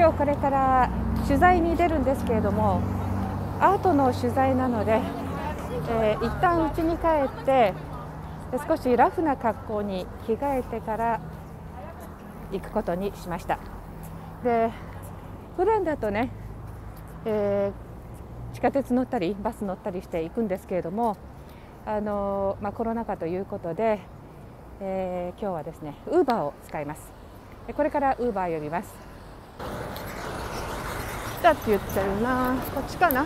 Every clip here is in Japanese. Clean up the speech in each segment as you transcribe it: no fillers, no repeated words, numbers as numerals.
今日これから取材に出るんですけれども、アートの取材なので、一旦家に帰って少しラフな格好に着替えてから行くことにしました。で、普段だとね、地下鉄乗ったりバス乗ったりして行くんですけれども、コロナ禍ということで、今日はですねウーバーを使います。これからウーバー呼びます。来たって言ってるな。こっちかな。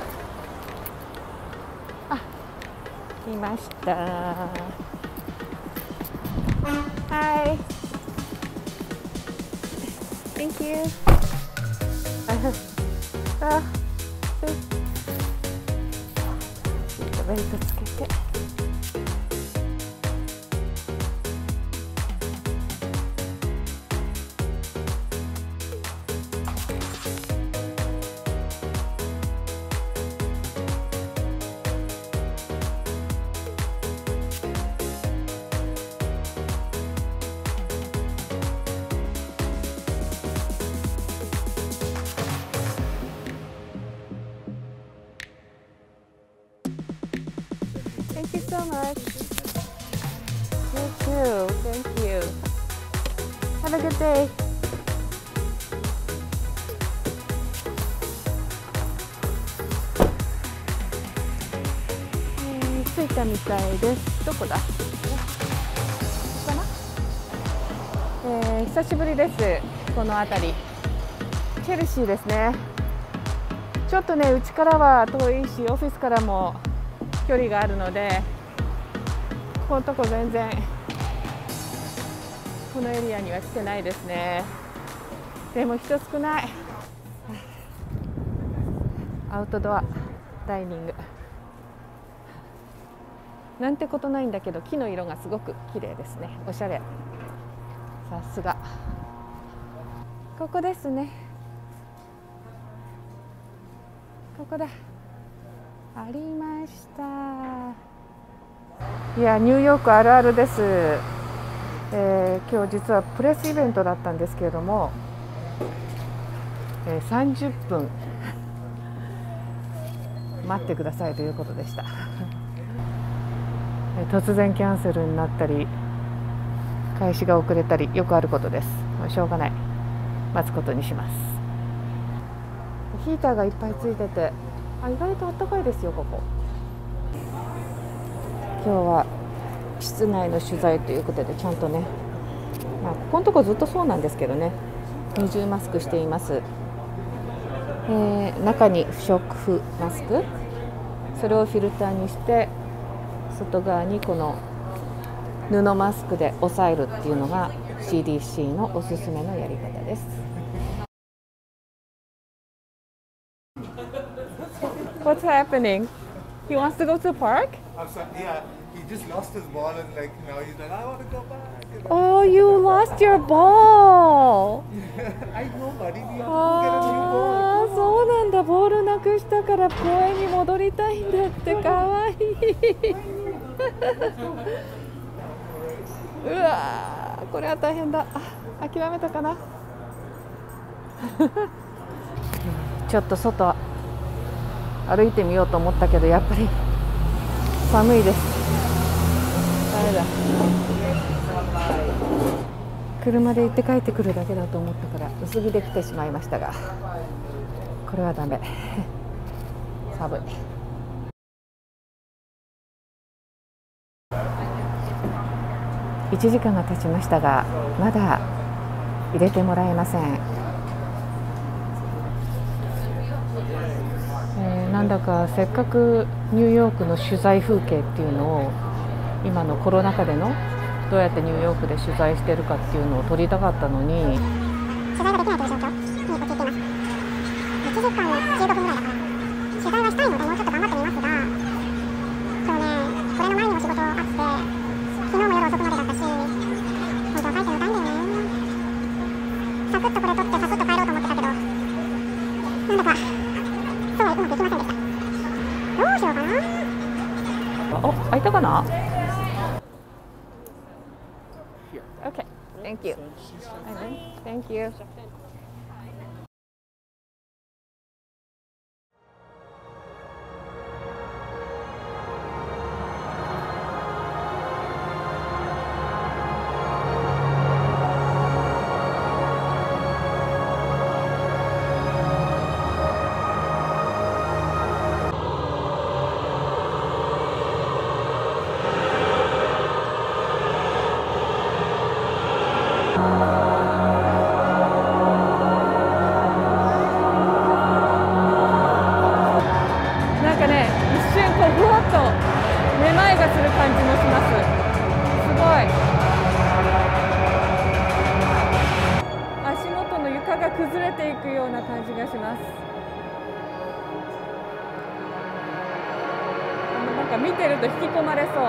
あ、来ました。はい。Thank you。ベルトつけて。Thank you so much. You too. Thank you. Have a good day. 着いたみたいです。どこだ？ここかな？久しぶりです。この辺り。チェルシーですね。ちょっとね、うちからは遠いし、オフィスからも距離があるので、このとこ全然このエリアには来てないですね。でも人少ない。アウトドアダイニングなんてことないんだけど、木の色がすごく綺麗ですね。おしゃれ。さすが。ここですね。ここだ。ありました。いや、ニューヨークあるあるです。今日実はプレスイベントだったんですけれども、30分待ってくださいということでした。突然キャンセルになったり、開始が遅れたり、よくあることです。しょうがない。待つことにします。ヒーターがいっぱいついてて、意外と暖かいですよ、ここ。今日は室内の取材ということで、ちゃんとね、ここのとこずっとそうなんですけどね、二重マスクしています。中に不織布マスク、それをフィルターにして外側にこの布マスクで押さえるっていうのが CDC のおすすめのやり方です。What's happening? He wants to go to the park? Yeah, he just lost his ball and like now he's like, I want to go back. Oh, you lost your ball. I know, buddy. We have to get a new ball. そうなんだ。ボールなくしたから公園に戻りたいんだって。かわいい。うわー、これは大変だ。諦めたかな。ちょっと外歩いてみようと思ったけど、やっぱり寒いです。ダメだ。車で行って帰ってくるだけだと思ったから薄着で来てしまいましたが、これはダメ。寒い。1時間が経ちましたが、まだ入れてもらえません。なんだかせっかくニューヨークの取材風景っていうのを、今のコロナ禍でのどうやってニューヨークで取材してるかっていうのを撮りたかったのに、 取材ができないという状況に陥っています。1時間15分ぐらいだから取材はしたいのでもうちょっと頑張ってみますが、今日ね、これの前にも仕事あって、昨日も夜遅くまでだったし、本当は帰ってみたいんだよね。サクッとこれ撮ってサクッと帰ろうと思ってたけど、なんだかそうはうまくいきませんでした。どうしようかな。 開いたかな。Okay, thank you. Thank you. なんかね、一瞬こうふわっとめまいがする感じもします。すごい。足元の床が崩れていくような感じがします。なんか見てると引き込まれそう。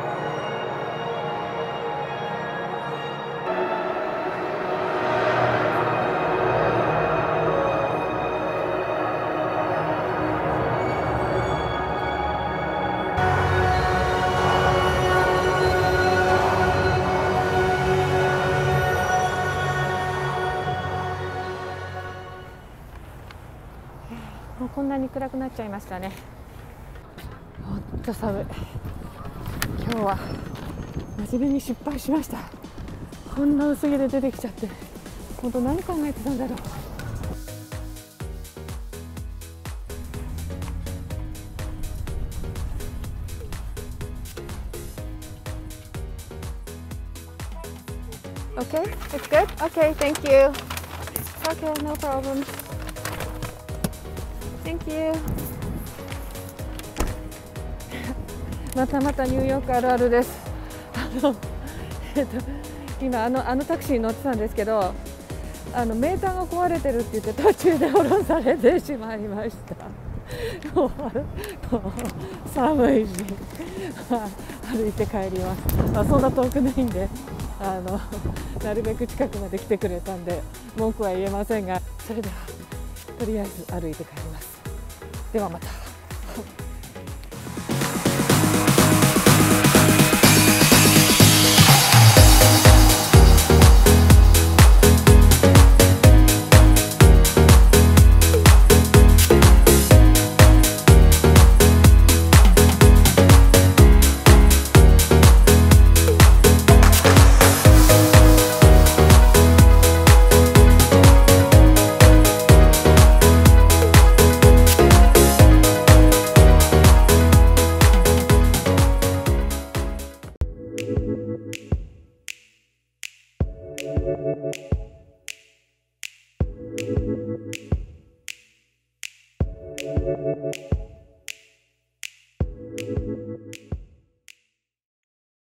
もうこんなに暗くなっちゃいましたね。ほんと寒い。今日は真面目に失敗しました。こんな薄着で出てきちゃって、本当何考えてたんだろう。Okay, it's good. Okay, thank you. Okay, no problem. Thank you. またまたニューヨークあるあるです。今あのタクシーに乗ってたんですけど、メーターが壊れてるって言って途中で降ろされてしまいました。もう寒いし歩いて帰ります。そんな遠くないんで、なるべく近くまで来てくれたんで文句は言えませんが、それではとりあえず歩いて帰ります。ではまた。 Thank you.